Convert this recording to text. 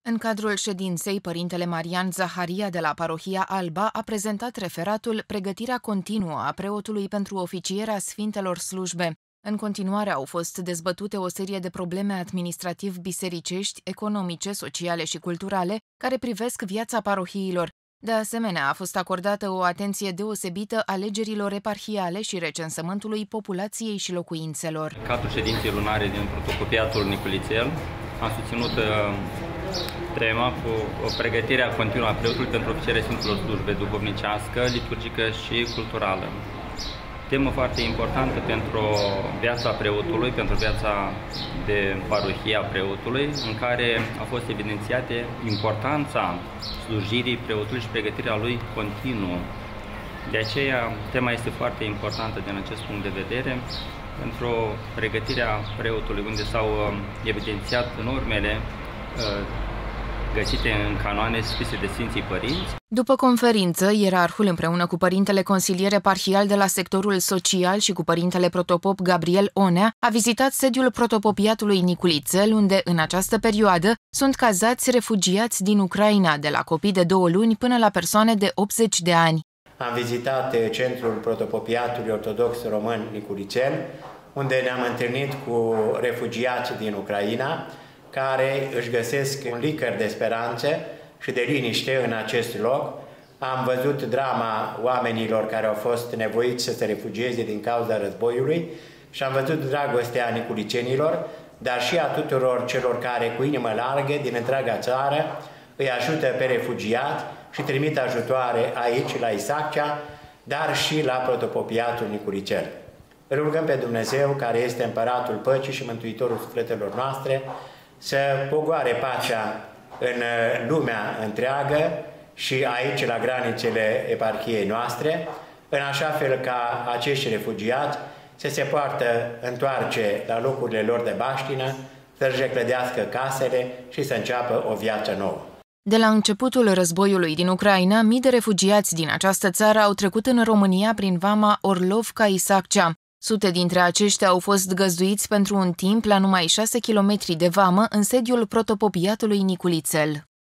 În cadrul ședinței, părintele Marian Zaharia de la Parohia Alba a prezentat referatul Pregătirea continuă a preotului pentru oficierea Sfintelor Slujbe. În continuare au fost dezbătute o serie de probleme administrativ-bisericești, economice, sociale și culturale, care privesc viața parohiilor. De asemenea, a fost acordată o atenție deosebită alegerilor eparhiale și recensământului populației și locuințelor. În cadrul ședinței lunare din protocopiatul Niculițel am susținut tema cu pregătirea continuă a preotului pentru oficierea Sfintelor Slujbe duhovnicească, liturgică și culturală. Temă foarte importantă pentru viața preotului, pentru viața de parohie a preotului, în care a fost evidențiată importanța slujirii preotului și pregătirea lui continuă. De aceea, tema este foarte importantă din acest punct de vedere, pentru pregătirea preotului, unde s-au evidențiat normele găsite în canoane scrise de Sfinții Părinți. După conferință, ierarhul împreună cu părintele consilier eparhial de la sectorul social și cu părintele protopop Gabriel Onea a vizitat sediul protopopiatului Niculițel, unde în această perioadă sunt cazați refugiați din Ucraina, de la copii de 2 luni până la persoane de 80 de ani. Am vizitat centrul protopopiatului ortodox român Niculițel, unde ne-am întâlnit cu refugiați din Ucraina, care își găsesc un licăr de speranță și de liniște în acest loc. Am văzut drama oamenilor care au fost nevoiți să se refugieze din cauza războiului și am văzut dragostea niculicenilor, dar și a tuturor celor care cu inimă largă din întreaga țară îi ajută pe refugiați și trimit ajutoare aici, la Isaccea, dar și la protopopiatul Niculițel. Îl rugăm pe Dumnezeu, care este Împăratul Păcii și Mântuitorul sufletelor noastre, să pogoare pacea în lumea întreagă și aici, la granițele eparhiei noastre, în așa fel ca acești refugiați să se poată întoarce la locurile lor de baștină, să-și reclădească casele și să înceapă o viață nouă. De la începutul războiului din Ucraina, mii de refugiați din această țară au trecut în România prin vama Orlovca-Isaccea. Sute dintre aceștia au fost găzduiți pentru un timp la numai 6 kilometri de vamă în sediul protopopiatului Niculițel.